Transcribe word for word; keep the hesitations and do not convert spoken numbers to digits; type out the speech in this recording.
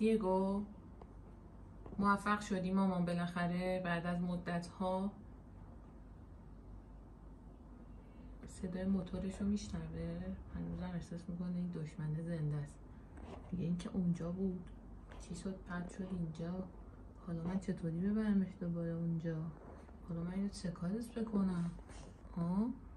دیگو موفق شدی مامان بالاخره بعد از مدت ها؟ صدای موتورش رو میشنوه. هنوزم احساس میکنه این دشمن زنده است. دیگه اینکه اونجا بود چی شد پد شد اینجا. حالا من چطوری ببرمش دوباره اونجا؟ حالا من اینو چه کارش بکنم ها؟